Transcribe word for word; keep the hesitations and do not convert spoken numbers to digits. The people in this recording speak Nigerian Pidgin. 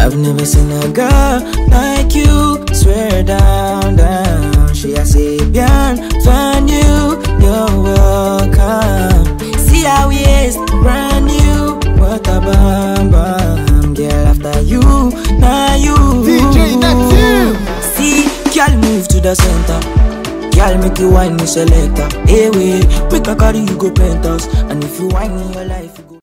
I've never seen a girl like you. Swear down, down. She a say, Bienvenue, you're welcome. See how we is, brand new. What a bam bam. Girl, after you, now you. D J Neptune. See, girl, move to the center. Girl, make you whine me selector. Hey, wait, we can carry you go penthouse. And if you whine in your life, you go